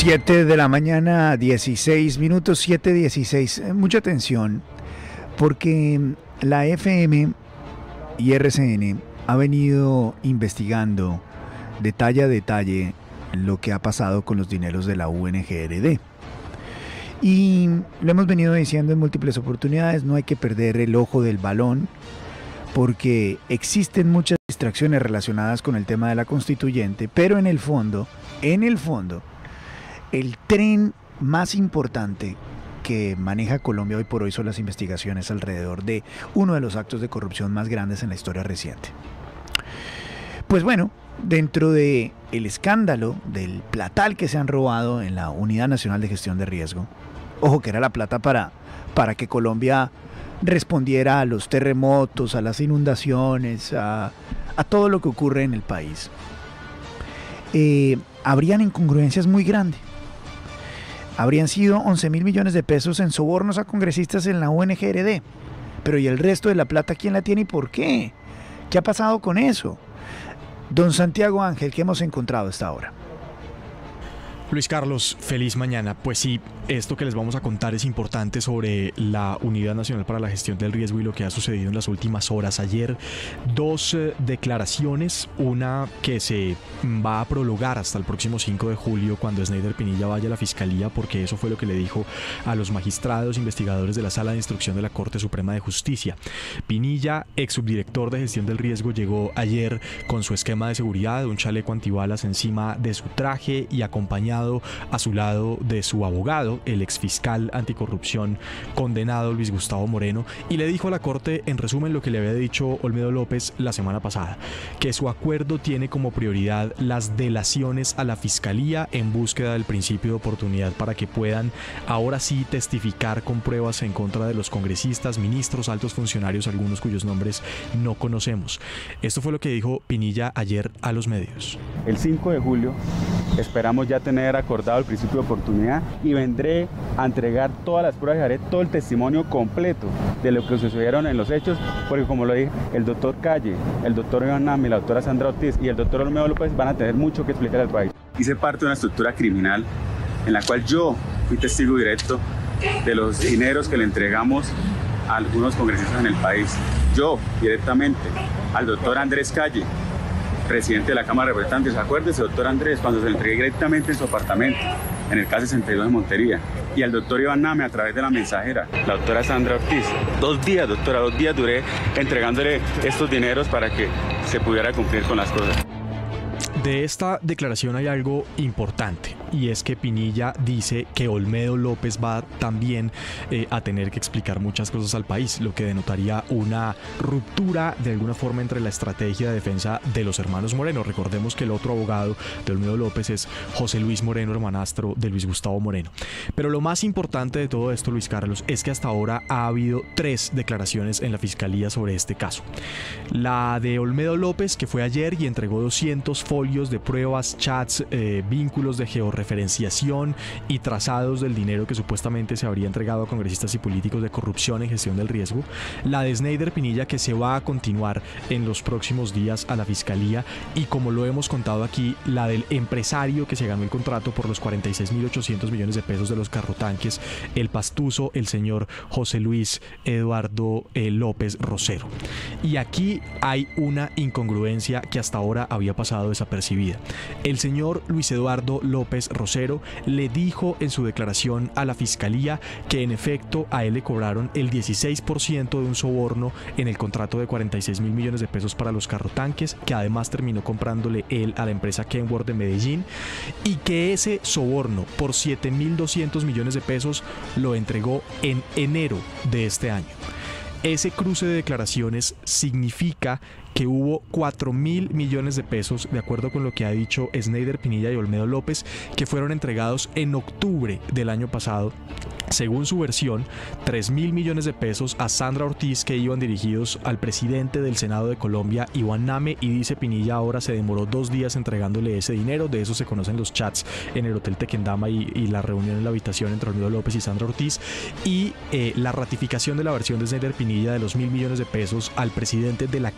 7 de la mañana, 16 minutos, 7:16. Mucha atención, porque la FM y RCN ha venido investigando detalle a detalle lo que ha pasado con los dineros de la UNGRD. Y lo hemos venido diciendo en múltiples oportunidades, no hay que perder el ojo del balón, porque existen muchas distracciones relacionadas con el tema de la constituyente, pero en el fondo, el tren más importante que maneja Colombia hoy por hoy son las investigaciones alrededor de uno de los actos de corrupción más grandes en la historia reciente. Pues bueno, dentro de el escándalo del platal que se han robado en la Unidad Nacional de Gestión de Riesgo, ojo que era la plata para que Colombia respondiera a los terremotos, a las inundaciones, a todo lo que ocurre en el país, habrían incongruencias muy grandes. Habrían sido 11.000 millones de pesos en sobornos a congresistas en la UNGRD. Pero ¿y el resto de la plata quién la tiene y por qué? ¿Qué ha pasado con eso? Don Santiago Ángel, ¿qué hemos encontrado hasta ahora? Luis Carlos, feliz mañana. Pues sí, esto que les vamos a contar es importante sobre la Unidad Nacional para la Gestión del Riesgo y lo que ha sucedido en las últimas horas. Ayer, dos declaraciones, una que se va a prolongar hasta el próximo 5 de julio cuando Sneider Pinilla vaya a la Fiscalía, porque eso fue lo que le dijo a los magistrados investigadores de la Sala de Instrucción de la Corte Suprema de Justicia. Pinilla, ex subdirector de Gestión del Riesgo, llegó ayer con su esquema de seguridad, un chaleco antibalas encima de su traje y acompañado a su lado de su abogado, el exfiscal anticorrupción condenado Luis Gustavo Moreno, y le dijo a la Corte, en resumen, lo que le había dicho Olmedo López la semana pasada, que su acuerdo tiene como prioridad las delaciones a la Fiscalía en búsqueda del principio de oportunidad para que puedan ahora sí testificar con pruebas en contra de los congresistas, ministros, altos funcionarios, algunos cuyos nombres no conocemos. Esto fue lo que dijo Pinilla ayer a los medios. El 5 de julio esperamos ya tener acordado el principio de oportunidad y vendré a entregar todas las pruebas y haré todo el testimonio completo de lo que sucedieron en los hechos, porque como lo dije, el doctor Calle, el doctor Iván Nami, la doctora Sandra Ortiz y el doctor Olmedo López van a tener mucho que explicar al país. Hice parte de una estructura criminal en la cual yo fui testigo directo de los dineros que le entregamos a algunos congresistas en el país. Yo directamente al doctor Andrés Calle, presidente de la Cámara de Representantes. Acuérdese, doctor Andrés, cuando se le entregué directamente en su apartamento, en el caso 62 de Montería, y al doctor Iván Name a través de la mensajera, la doctora Sandra Ortiz. 2 días, doctora, 2 días duré entregándole estos dineros para que se pudiera cumplir con las cosas. De esta declaración hay algo importante, y es que Pinilla dice que Olmedo López va también a tener que explicar muchas cosas al país, lo que denotaría una ruptura de alguna forma entre la estrategia de defensa de los hermanos Moreno. Recordemos que el otro abogado de Olmedo López es José Luis Moreno, hermanastro de Luis Gustavo Moreno. Pero lo más importante de todo esto, Luis Carlos, es que hasta ahora ha habido 3 declaraciones en la Fiscalía sobre este caso. La de Olmedo López, que fue ayer y entregó 200 folios de pruebas, chats, vínculos de georreferenciación y trazados del dinero que supuestamente se habría entregado a congresistas y políticos de corrupción en gestión del riesgo. La de Sneider Pinilla, que se va a continuar en los próximos días a la Fiscalía, y como lo hemos contado aquí, la del empresario que se ganó el contrato por los 46.800 millones de pesos de los carrotanques, el pastuso, el señor José Luis Eduardo López Rosero. Y aquí hay una incongruencia que hasta ahora había pasado desapercibida. El señor Luis Eduardo López Rosero le dijo en su declaración a la Fiscalía que en efecto a él le cobraron el 16% de un soborno en el contrato de 46.000 millones de pesos para los carrotanques, que además terminó comprándole él a la empresa Kenworth de Medellín, y que ese soborno por 7.200 millones de pesos lo entregó en enero de este año. Ese cruce de declaraciones significa que hubo 4.000 millones de pesos, de acuerdo con lo que ha dicho Sneider Pinilla y Olmedo López, que fueron entregados en octubre del año pasado. Según su versión, 3.000 millones de pesos a Sandra Ortiz, que iban dirigidos al presidente del Senado de Colombia, Iván Name, y dice Pinilla ahora se demoró 2 días entregándole ese dinero. De eso se conocen los chats en el Hotel Tequendama y la reunión en la habitación entre Olmedo López y Sandra Ortiz, y la ratificación de la versión de Sneider Pinilla de los 1.000 millones de pesos al presidente de la Cámara de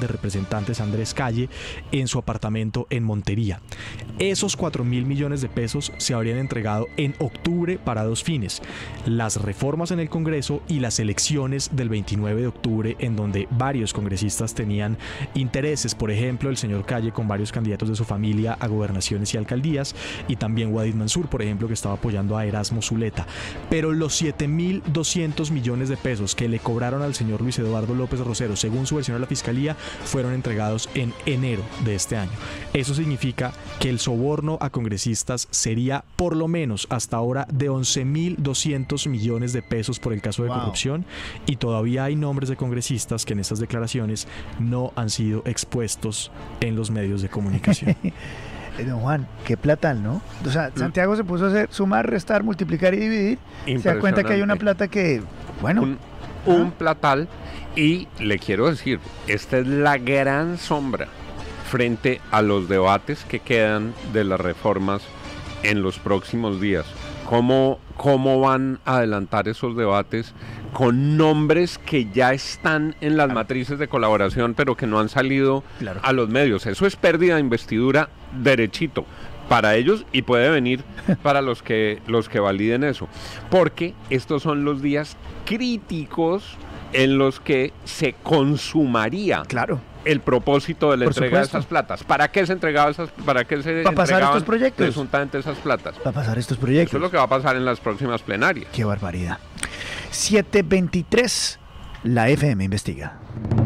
de Representantes Andrés Calle en su apartamento en Montería. Esos 4.000 millones de pesos se habrían entregado en octubre para dos fines: las reformas en el Congreso y las elecciones del 29 de octubre, en donde varios congresistas tenían intereses. Por ejemplo, el señor Calle con varios candidatos de su familia a gobernaciones y alcaldías, y también Wadid Mansur, por ejemplo, que estaba apoyando a Erasmo Zuleta. Pero los 7.200 millones de pesos que le cobraron al señor Luis Eduardo López Rosero, según su versión a la Fiscalía, fueron entregados en enero de este año. Eso significa que el soborno a congresistas sería por lo menos hasta ahora de 11.200 millones de pesos por el caso de corrupción, y todavía hay nombres de congresistas que en estas declaraciones no han sido expuestos en los medios de comunicación. Don Juan, qué platal, ¿no? O sea, Santiago se puso a hacer sumar, restar, multiplicar y dividir. Se da cuenta que hay una plata que, bueno... Un platal, y le quiero decir, esta es la gran sombra frente a los debates que quedan de las reformas en los próximos días. ¿Cómo van a adelantar esos debates con nombres que ya están en las matrices de colaboración, pero que no han salido a los medios? Eso es pérdida de investidura derechito para ellos, y puede venir para los que validen eso, porque estos son los días críticos en los que se consumaría el propósito de la entrega de esas platas. ¿Para qué se entregaban estos proyectos? Presuntamente esas platas. Para pasar estos proyectos. Eso es lo que va a pasar en las próximas plenarias. Qué barbaridad. 7:23, la FM investiga.